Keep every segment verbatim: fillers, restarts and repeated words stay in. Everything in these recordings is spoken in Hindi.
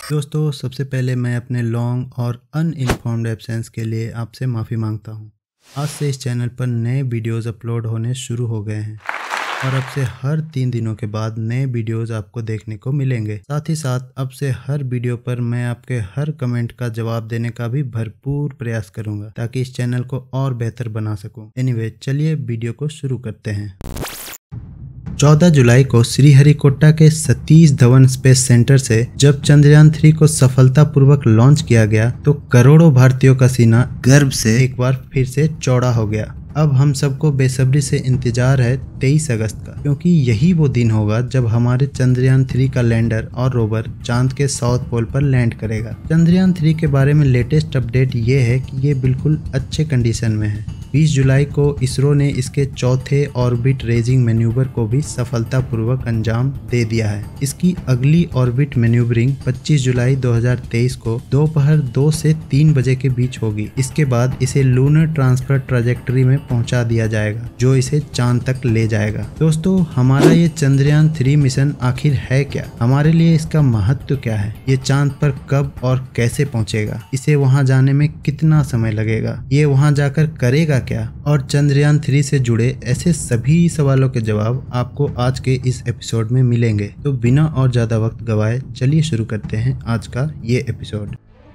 दोस्तों, सबसे पहले मैं अपने लॉन्ग और अनइन्फॉर्म्ड एब्सेंस के लिए आपसे माफ़ी मांगता हूँ। आज से इस चैनल पर नए वीडियोस अपलोड होने शुरू हो गए हैं और अब से हर तीन दिनों के बाद नए वीडियोस आपको देखने को मिलेंगे। साथ ही साथ अब से हर वीडियो पर मैं आपके हर कमेंट का जवाब देने का भी भरपूर प्रयास करूँगा ताकि इस चैनल को और बेहतर बना सकूँ। एनीवे, चलिए वीडियो को शुरू करते हैं। चौदह जुलाई को श्रीहरिकोटा के सतीश धवन स्पेस सेंटर से जब चंद्रयान थ्री को सफलतापूर्वक लॉन्च किया गया तो करोड़ों भारतीयों का सीना गर्व से एक बार फिर से चौड़ा हो गया। अब हम सबको बेसब्री से इंतजार है तेईस अगस्त का, क्योंकि यही वो दिन होगा जब हमारे चंद्रयान थ्री का लैंडर और रोवर चांद के साउथ पोल पर लैंड करेगा। चंद्रयान थ्री के बारे में लेटेस्ट अपडेट ये है कि ये बिल्कुल अच्छे कंडीशन में है। बीस जुलाई को इसरो ने इसके चौथे ऑर्बिट रेजिंग मैन्यूवर को भी सफलतापूर्वक अंजाम दे दिया है। इसकी अगली ऑर्बिट मैन्यूवरिंग पच्चीस जुलाई दो हज़ार तेईस को दोपहर दो से तीन बजे के बीच होगी। इसके बाद इसे लूनर ट्रांसफर ट्रैजेक्टरी में पहुंचा दिया जाएगा जो इसे चांद तक ले जाएगा। दोस्तों, हमारा ये चंद्रयान थ्री मिशन आखिर है क्या? हमारे लिए इसका महत्व क्या है? ये चांद पर कब और कैसे पहुंचेगा? इसे वहां जाने में कितना समय लगेगा? ये वहां जाकर करेगा क्या? और चंद्रयान थ्री से जुड़े ऐसे सभी सवालों के जवाब आपको आज के इस एपिसोड में मिलेंगे। तो बिना और ज्यादा वक्त गवाए चलिए शुरू करते हैं आज का ये एपिसोड।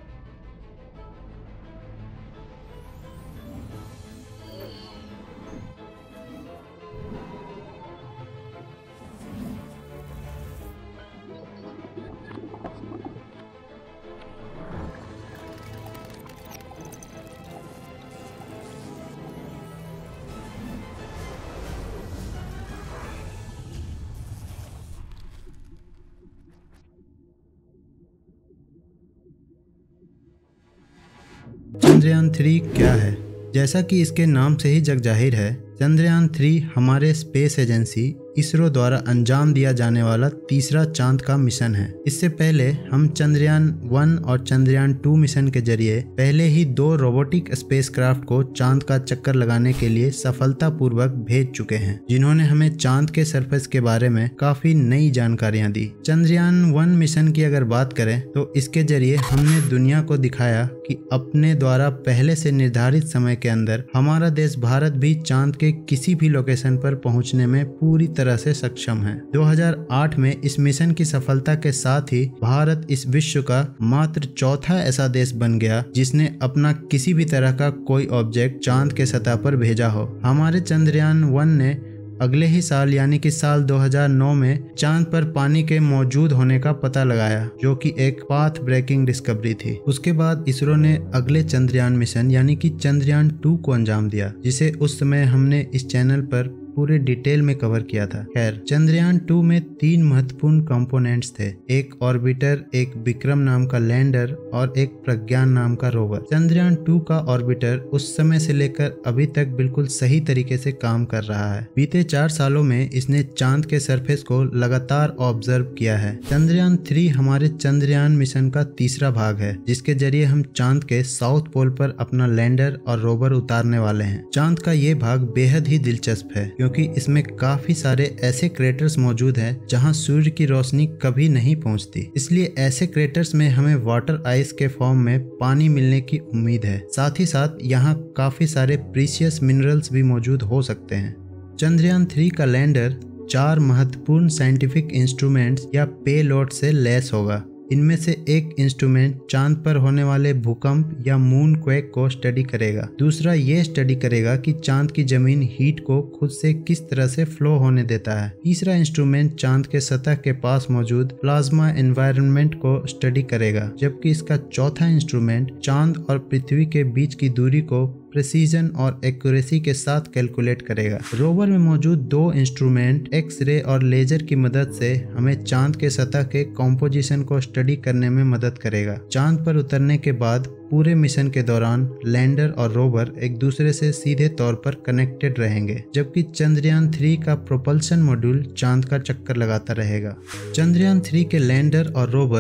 चंद्रयान थ्री क्या है? जैसा कि इसके नाम से ही जग जाहिर है, चंद्रयान थ्री हमारे स्पेस एजेंसी इसरो द्वारा अंजाम दिया जाने वाला तीसरा चांद का मिशन है। इससे पहले हम चंद्रयान वन और चंद्रयान टू मिशन के जरिए पहले ही दो रोबोटिक स्पेसक्राफ्ट को चांद का चक्कर लगाने के लिए सफलतापूर्वक भेज चुके हैं, जिन्होंने हमें चांद के सरफेस के बारे में काफी नई जानकारियां दी। चंद्रयान वन मिशन की अगर बात करें तो इसके जरिए हमने दुनिया को दिखाया कि अपने द्वारा पहले से निर्धारित समय के अंदर हमारा देश भारत भी चांद के किसी भी लोकेशन पर पहुंचने में पूरी तरह से सक्षम है। दो हज़ार आठ में इस मिशन की सफलता के साथ ही भारत इस विश्व का मात्र चौथा ऐसा देश बन गया जिसने अपना किसी भी तरह का कोई ऑब्जेक्ट चांद के सतह पर भेजा हो। हमारे चंद्रयान वन ने अगले ही साल यानी कि साल दो हज़ार नौ में चांद पर पानी के मौजूद होने का पता लगाया, जो कि एक पाथ ब्रेकिंग डिस्कवरी थी। उसके बाद इसरो ने अगले चंद्रयान मिशन यानी कि चंद्रयान टू को अंजाम दिया, जिसे उस समय हमने इस चैनल पर पूरे डिटेल में कवर किया था। खैर, चंद्रयान टू में तीन महत्वपूर्ण कंपोनेंट्स थे, एक ऑर्बिटर, एक विक्रम नाम का लैंडर और एक प्रज्ञान नाम का रोवर। चंद्रयान टू का ऑर्बिटर उस समय से लेकर अभी तक बिल्कुल सही तरीके से काम कर रहा है। बीते चार सालों में इसने चांद के सरफेस को लगातार ऑब्जर्व किया है। चंद्रयान थ्री हमारे चंद्रयान मिशन का तीसरा भाग है, जिसके जरिए हम चांद के साउथ पोल पर अपना लैंडर और रोवर उतारने वाले हैं। चांद का ये भाग बेहद ही दिलचस्प है, क्योंकि इसमें काफी सारे ऐसे क्रेटर्स मौजूद हैं जहां सूर्य की रोशनी कभी नहीं पहुंचती। इसलिए ऐसे क्रेटर्स में हमें वाटर आइस के फॉर्म में पानी मिलने की उम्मीद है। साथ ही साथ यहाँ काफी सारे प्रीशियस मिनरल्स भी मौजूद हो सकते हैं। चंद्रयान थ्री का लैंडर चार महत्वपूर्ण साइंटिफिक इंस्ट्रूमेंट्स या पेलोड से लैस होगा। इनमें से एक इंस्ट्रूमेंट चांद पर होने वाले भूकंप या मून क्वेक को स्टडी करेगा। दूसरा ये स्टडी करेगा कि चांद की जमीन हीट को खुद से किस तरह से फ्लो होने देता है। तीसरा इंस्ट्रूमेंट चांद के सतह के पास मौजूद प्लाज्मा एनवायरनमेंट को स्टडी करेगा, जबकि इसका चौथा इंस्ट्रूमेंट चांद और पृथ्वी के बीच की दूरी को प्रेसिजन और एक्यूरेसी के साथ कैलकुलेट करेगा। रोवर में मौजूद दो इंस्ट्रूमेंट एक्स-रे और लेजर की मदद से हमें चांद के सतह के कॉम्पोजिशन को स्टडी करने में मदद करेगा। चांद पर उतरने के बाद पूरे मिशन के दौरान लैंडर और रोवर एक दूसरे से सीधे तौर पर कनेक्टेड रहेंगे, जबकि चंद्रयान थ्री का प्रोपल्शन मॉड्यूल चांद का चक्कर लगाता रहेगा। चंद्रयान थ्री के लैंडर और रोवर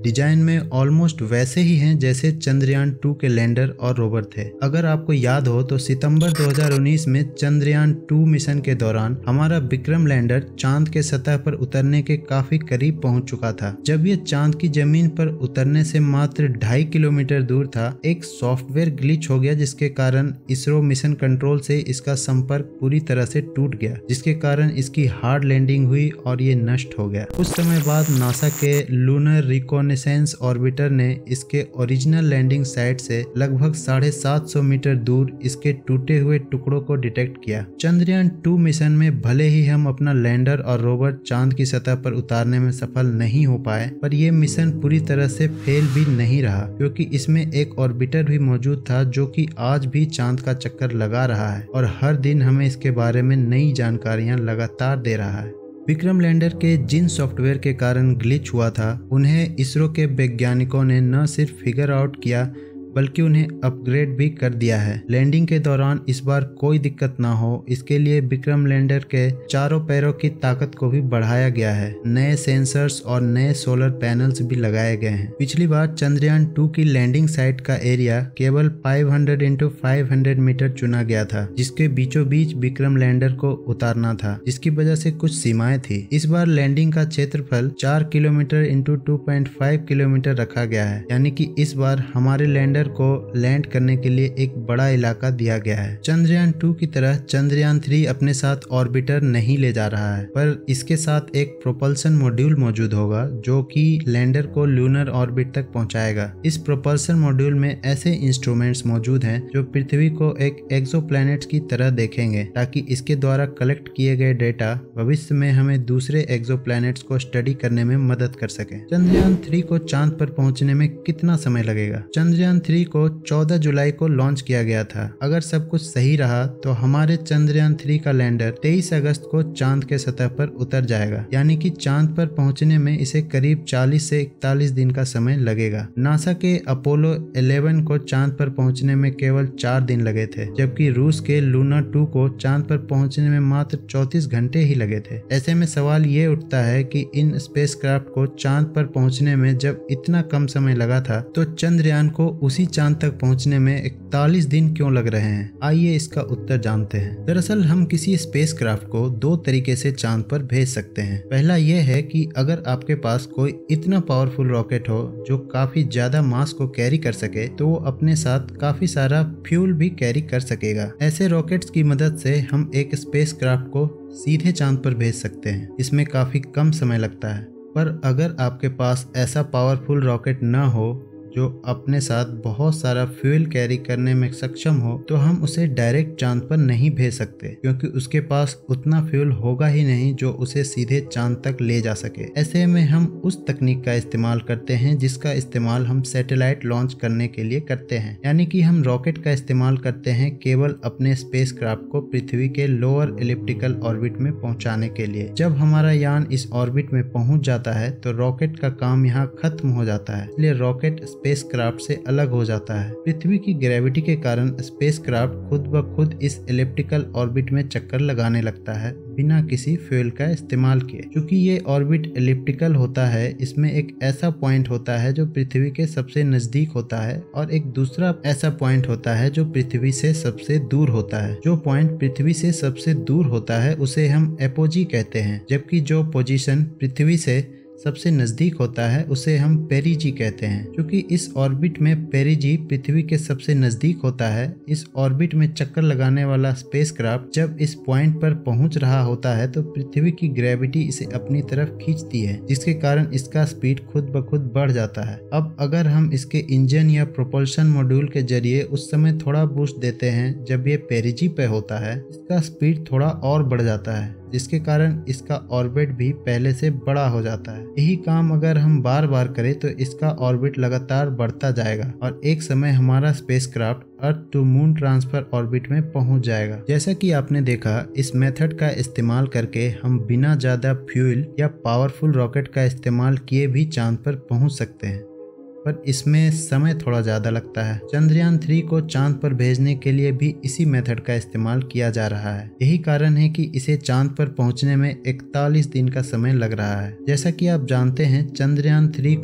डिजाइन में ऑलमोस्ट वैसे ही हैं जैसे चंद्रयान टू के लैंडर और रोवर थे। अगर आपको याद हो तो सितंबर दो हज़ार उन्नीस में चंद्रयान टू मिशन के दौरान हमारा विक्रम लैंडर चांद के सतह पर उतरने के काफी करीब पहुंच चुका था। जब ये चांद की जमीन पर उतरने से मात्र ढाई किलोमीटर दूर था, एक सॉफ्टवेयर ग्लिच हो गया जिसके कारण इसरो मिशन कंट्रोल से इसका संपर्क पूरी तरह से टूट गया, जिसके कारण इसकी हार्ड लैंडिंग हुई और ये नष्ट हो गया। कुछ समय बाद नासा के लूनर रिकॉनेसेंस ऑर्बिटर ने इसके ओरिजिनल लैंडिंग साइट से लगभग साढ़े सात सौ मीटर दूर इसके टूटे हुए टुकड़ों को डिटेक्ट किया। चंद्रयान टू मिशन में भले ही हम अपना लैंडर और रोवर चांद की सतह पर उतारने में सफल नहीं हो पाए, पर यह मिशन पूरी तरह से फेल भी नहीं रहा, क्योंकि इसमें एक ऑर्बिटर भी मौजूद था जो कि आज भी चांद का चक्कर लगा रहा है और हर दिन हमें इसके बारे में नई जानकारियां लगातार दे रहा है। विक्रम लैंडर के जिन सॉफ्टवेयर के कारण ग्लिच हुआ था, उन्हें इसरो के वैज्ञानिकों ने न सिर्फ फिगर आउट किया बल्कि उन्हें अपग्रेड भी कर दिया है। लैंडिंग के दौरान इस बार कोई दिक्कत ना हो, इसके लिए विक्रम लैंडर के चारों पैरों की ताकत को भी बढ़ाया गया है। नए सेंसर्स और नए सोलर पैनल्स भी लगाए गए हैं। पिछली बार चंद्रयान टू की लैंडिंग साइट का एरिया केवल पाँच सौ इंटू पाँच सौ मीटर चुना गया था, जिसके बीचों बीच विक्रम लैंडर को उतारना था, जिसकी वजह से कुछ सीमाएं थी। इस बार लैंडिंग का क्षेत्रफल चार kilometre into two point five kilometre रखा गया है, यानी कि इस बार हमारे लैंडर को लैंड करने के लिए एक बड़ा इलाका दिया गया है। चंद्रयान टू की तरह चंद्रयान थ्री अपने साथ ऑर्बिटर नहीं ले जा रहा है, पर इसके साथ एक प्रोपल्सन मॉड्यूल मौजूद होगा जो कि लैंडर को लूनर ऑर्बिट तक पहुंचाएगा। इस प्रोपल्सन मॉड्यूल में ऐसे इंस्ट्रूमेंट्स मौजूद हैं जो पृथ्वी को एक एक्सोप्लैनेट की तरह देखेंगे, ताकि इसके द्वारा कलेक्ट किए गए डेटा भविष्य में हमें दूसरे एक्सोप्लैनेट्स को स्टडी करने में मदद कर सके। चंद्रयान थ्री को चांद पर पहुंचने में कितना समय लगेगा? चंद्रयान थ्री को चौदह जुलाई को लॉन्च किया गया था। अगर सब कुछ सही रहा तो हमारे चंद्रयान थ्री का लैंडर तेईस अगस्त को चांद के सतह पर उतर जाएगा, यानी कि चांद पर पहुंचने में इसे करीब चालीस से इकतालीस दिन का समय लगेगा। नासा के अपोलो ग्यारह को चांद पर पहुंचने में केवल चार दिन लगे थे, जबकि रूस के लूना टू को चांद पर पहुंचने में मात्र चौंतीस घंटे ही लगे थे। ऐसे में सवाल ये उठता है कि इन स्पेसक्राफ्ट को चांद पर पहुंचने में जब इतना कम समय लगा था, तो चंद्रयान को उसी चांद तक पहुंचने में इकतालीस दिन क्यों लग रहे हैं? आइए इसका उत्तर जानते हैं। दरअसल हम किसी स्पेसक्राफ्ट को दो तरीके से चांद पर भेज सकते हैं। पहला यह है कि अगर आपके पास कोई इतना पावरफुल रॉकेट हो जो काफी ज्यादा मास को कैरी कर सके, तो वो अपने साथ काफी सारा फ्यूल भी कैरी कर सकेगा। ऐसे रॉकेट्स की मदद से हम एक स्पेसक्राफ्ट को सीधे चांद पर भेज सकते हैं। इसमें काफी कम समय लगता है। पर अगर आपके पास ऐसा पावरफुल रॉकेट न हो जो अपने साथ बहुत सारा फ्यूल कैरी करने में सक्षम हो, तो हम उसे डायरेक्ट चांद पर नहीं भेज सकते, क्योंकि उसके पास उतना फ्यूल होगा ही नहीं जो उसे सीधे चांद तक ले जा सके। ऐसे में हम उस तकनीक का इस्तेमाल करते हैं जिसका इस्तेमाल हम सैटेलाइट लॉन्च करने के लिए करते हैं, यानी कि हम रॉकेट का इस्तेमाल करते हैं केवल अपने स्पेसक्राफ्ट को पृथ्वी के लोअर एलिप्टिकल ऑर्बिट में पहुंचाने के लिए। जब हमारा यान इस ऑर्बिट में पहुंच जाता है तो रॉकेट का काम यहाँ खत्म हो जाता है, इसलिए रॉकेट स्पेसक्राफ्ट से अलग हो जाता है। पृथ्वी की ग्रेविटी के कारण स्पेसक्राफ्ट खुद ब खुद इस एलिप्टिकल ऑर्बिट में चक्कर लगाने लगता है बिना किसी फ्यूल का इस्तेमाल किए। क्योंकि ये ऑर्बिट एलिप्टिकल होता है, इसमें एक ऐसा पॉइंट होता है जो पृथ्वी के सबसे नजदीक होता है और एक दूसरा ऐसा पॉइंट होता है जो पृथ्वी से सबसे दूर होता है। जो पॉइंट पृथ्वी से सबसे दूर होता है उसे हम एपोजी कहते हैं, जबकि जो पोजीशन पृथ्वी से सबसे नजदीक होता है उसे हम पेरिजी कहते हैं। क्योंकि इस ऑर्बिट में पेरिजी पृथ्वी के सबसे नजदीक होता है, इस ऑर्बिट में चक्कर लगाने वाला स्पेसक्राफ्ट जब इस पॉइंट पर पहुंच रहा होता है तो पृथ्वी की ग्रेविटी इसे अपनी तरफ खींचती है, जिसके कारण इसका स्पीड खुद ब खुद बढ़ जाता है। अब अगर हम इसके इंजन या प्रोपल्शन मॉड्यूल के जरिए उस समय थोड़ा बूस्ट देते हैं जब ये पेरिजी पे होता है, इसका स्पीड थोड़ा और बढ़ जाता है, जिसके कारण इसका ऑर्बिट भी पहले से बड़ा हो जाता है। यही काम अगर हम बार बार करें तो इसका ऑर्बिट लगातार बढ़ता जाएगा और एक समय हमारा spacecraft earth to moon transfer orbit में पहुंच जाएगा। जैसा कि आपने देखा, इस मेथड का इस्तेमाल करके हम बिना ज्यादा फ्यूल या पावरफुल रॉकेट का इस्तेमाल किए भी चांद पर पहुंच सकते हैं, पर इसमें समय थोड़ा ज़्यादा लगता है। चंद्रयान थ्री को चांद पर भेजने के लिए भी इसी मेथड का इस्तेमाल किया जा रहा है। यही कारण है कि इसे चांद पर पहुंचने में इकतालीस दिन का समय लग रहा है। जैसा कि आप जानते हैं, चंद्रयान थ्री को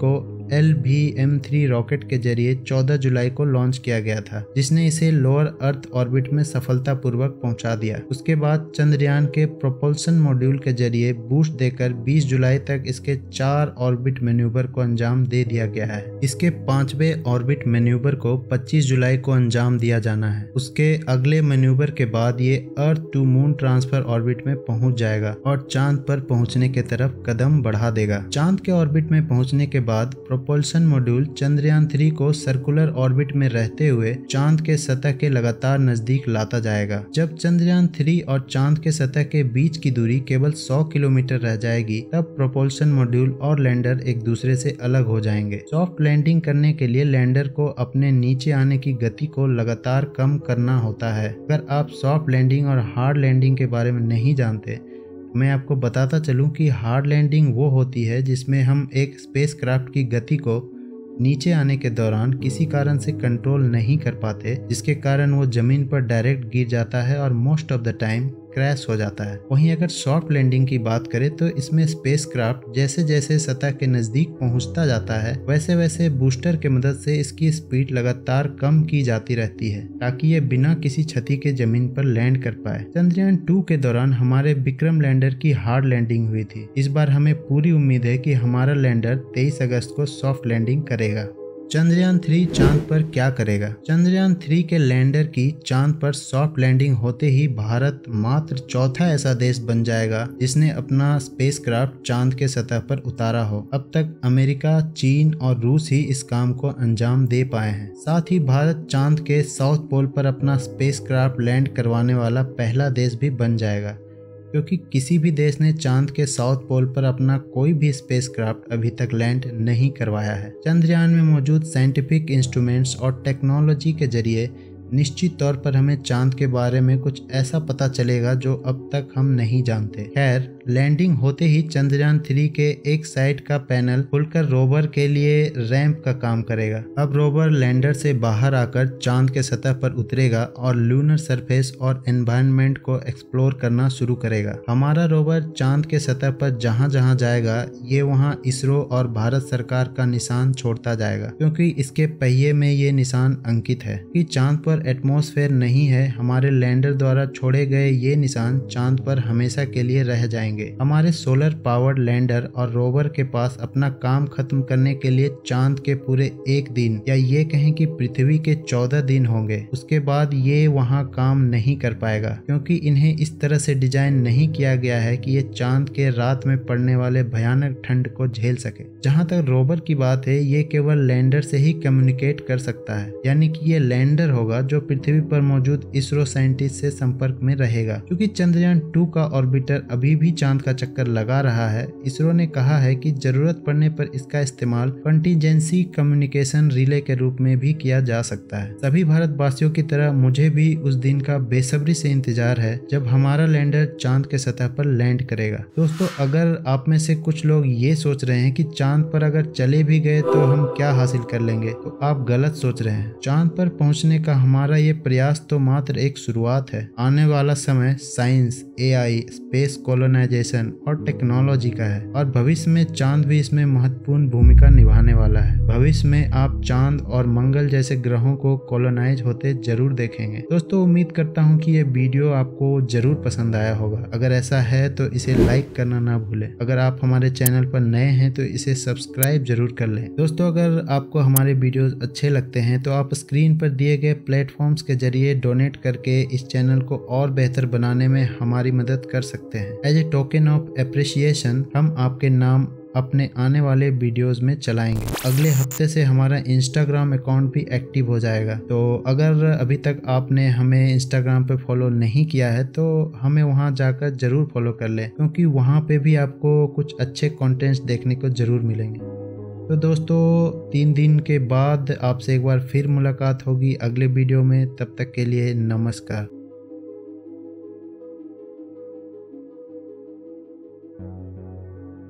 L V M three rocket के जरिए चौदह जुलाई को लॉन्च किया गया था, जिसने इसे लोअर अर्थ ऑर्बिट में सफलतापूर्वक पहुंचा दिया। उसके बाद चंद्रयान के प्रोपल्सन मॉड्यूल के जरिए बूस्ट देकर बीस जुलाई तक इसके चार ऑर्बिट मैन्यूवर को अंजाम दे दिया गया है। इसके पांचवें ऑर्बिट मैन्यूवर को पच्चीस जुलाई को अंजाम दिया जाना है। उसके अगले मैन्यूवर के बाद ये earth to moon transfer orbit में पहुंच जाएगा और चांद पर पहुंचने के तरफ कदम बढ़ा देगा। चांद के ऑर्बिट में पहुंचने के बाद प्रोपल्सन मॉड्यूल चंद्रयान थ्री को सर्कुलर ऑर्बिट में रहते हुए चांद के सतह के लगातार नजदीक लाता जाएगा। जब चंद्रयान थ्री और चांद के सतह के बीच की दूरी केवल सौ किलोमीटर रह जाएगी, तब प्रोपल्सन मॉड्यूल और लैंडर एक दूसरे से अलग हो जाएंगे। सॉफ्ट लैंडिंग करने के लिए लैंडर को अपने नीचे आने की गति को लगातार कम करना होता है। अगर आप सॉफ्ट लैंडिंग और हार्ड लैंडिंग के बारे में नहीं जानते, मैं आपको बताता चलूं कि हार्ड लैंडिंग वो होती है जिसमें हम एक स्पेसक्राफ्ट की गति को नीचे आने के दौरान किसी कारण से कंट्रोल नहीं कर पाते, जिसके कारण वो जमीन पर डायरेक्ट गिर जाता है और most of the time crash हो जाता है। वहीं अगर सॉफ्ट लैंडिंग की बात करें तो इसमें स्पेसक्राफ्ट जैसे जैसे सतह के नजदीक पहुंचता जाता है, वैसे वैसे बूस्टर के मदद से इसकी स्पीड लगातार कम की जाती रहती है, ताकि ये बिना किसी क्षति के जमीन पर लैंड कर पाए। चंद्रयान टू के दौरान हमारे विक्रम लैंडर की हार्ड लैंडिंग हुई थी। इस बार हमें पूरी उम्मीद है कि हमारा लैंडर तेईस अगस्त को सॉफ्ट लैंडिंग करेगा। चंद्रयान थ्री चांद पर क्या करेगा? चंद्रयान थ्री के लैंडर की चांद पर सॉफ्ट लैंडिंग होते ही भारत मात्र चौथा ऐसा देश बन जाएगा जिसने अपना स्पेसक्राफ्ट चांद के सतह पर उतारा हो। अब तक अमेरिका, चीन और रूस ही इस काम को अंजाम दे पाए हैं। साथ ही भारत चांद के साउथ पोल पर अपना स्पेसक्राफ्ट लैंड करवाने वाला पहला देश भी बन जाएगा, क्योंकि किसी भी देश ने चांद के साउथ पोल पर अपना कोई भी स्पेसक्राफ्ट अभी तक लैंड नहीं करवाया है। चंद्रयान में मौजूद साइंटिफिक इंस्ट्रूमेंट्स और टेक्नोलॉजी के जरिए निश्चित तौर पर हमें चांद के बारे में कुछ ऐसा पता चलेगा जो अब तक हम नहीं जानते। खैर, लैंडिंग होते ही चंद्रयान थ्री के एक साइड का पैनल खुलकर रोवर के लिए रैंप का काम करेगा। अब रोवर लैंडर से बाहर आकर चांद के सतह पर उतरेगा और लूनर सरफेस और एनवायरनमेंट को एक्सप्लोर करना शुरू करेगा। हमारा रोवर चांद के सतह पर जहां जहां जाएगा, ये वहां इसरो और भारत सरकार का निशान छोड़ता जाएगा, क्योंकि इसके पहिए में ये निशान अंकित है कि चांद पर एटमॉस्फेयर नहीं है। हमारे लैंडर द्वारा छोड़े गए ये निशान चांद पर हमेशा के लिए रह जाएंगे। हमारे सोलर पावर्ड लैंडर और रोवर के पास अपना काम खत्म करने के लिए चांद के पूरे एक दिन या ये कहें कि पृथ्वी के चौदह दिन होंगे। उसके बाद ये वहां काम नहीं कर पाएगा, क्योंकि इन्हें इस तरह से डिजाइन नहीं किया गया है कि ये चांद के रात में पड़ने वाले भयानक ठंड को झेल सके। जहां तक रोवर की बात है, ये केवल लैंडर से ही कम्युनिकेट कर सकता है, यानी कि ये लैंडर होगा जो पृथ्वी पर मौजूद इसरो साइंटिस्ट से संपर्क में रहेगा। क्योंकि चंद्रयान टू का ऑर्बिटर अभी भी चांद का चक्कर लगा रहा है, इसरो ने कहा है कि जरूरत पड़ने पर इसका इस्तेमाल कंटीजेंसी कम्युनिकेशन रिले के रूप में भी किया जा सकता है। सभी भारतवासियों की तरह मुझे भी उस दिन का बेसब्री से इंतजार है जब हमारा लैंडर चांद के सतह पर लैंड करेगा। दोस्तों, अगर आप में से कुछ लोग ये सोच रहे हैं कि चांद पर अगर चले भी गए तो हम क्या हासिल कर लेंगे, तो आप गलत सोच रहे हैं। चांद पर पहुंचने का हमारा ये प्रयास तो मात्र एक शुरुआत है। आने वाला समय science, A I, space colonisation और टेक्नोलॉजी का है, और भविष्य में चांद भी इसमें महत्वपूर्ण भूमिका निभाने वाला है। भविष्य में आप चांद और मंगल जैसे ग्रहों को कॉलोनाइज होते जरूर देखेंगे। दोस्तों, उम्मीद करता हूँ कि ये वीडियो आपको जरूर पसंद आया होगा। अगर ऐसा है तो इसे लाइक करना ना भूलें। अगर आप हमारे चैनल पर नए हैं तो इसे सब्सक्राइब जरूर कर लें। दोस्तों, अगर आपको हमारे वीडियोस अच्छे लगते हैं तो आप स्क्रीन पर दिए गए प्लेटफॉर्म्स के जरिए डोनेट करके इस चैनल को और बेहतर बनाने में हमारी मदद कर सकते हैं। As a token of appreciation हम आपके नाम अपने आने वाले वीडियोस में चलाएंगे। अगले हफ्ते से हमारा इंस्टाग्राम अकाउंट भी एक्टिव हो जाएगा, तो अगर अभी तक आपने हमें इंस्टाग्राम पे फॉलो नहीं किया है तो हमें वहां जाकर जरूर फॉलो कर लें, क्योंकि वहां पे भी आपको कुछ अच्छे कंटेंट्स देखने को जरूर मिलेंगे। तो दोस्तों, तीन दिन के बाद आपसे एक बार फिर मुलाकात होगी अगले वीडियो में। तब तक के लिए नमस्कार।